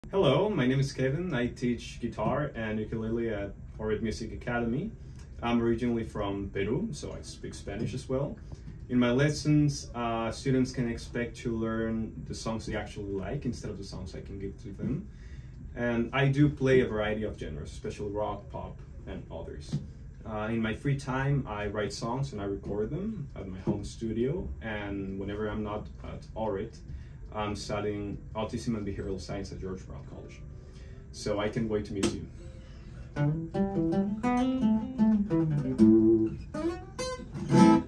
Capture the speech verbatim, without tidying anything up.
Hello, my name is Kevin. I teach guitar and ukulele at Orbit Music Academy. I'm originally from Peru, so I speak Spanish as well. In my lessons, uh, students can expect to learn the songs they actually like instead of the songs I can give to them. And I do play a variety of genres, especially rock, pop, and others. Uh, in my free time, I write songs and I record them at my home studio. And whenever I'm not at Orbit, I'm studying Autism and Behavioral Science at George Brown College. So I can't wait to meet you.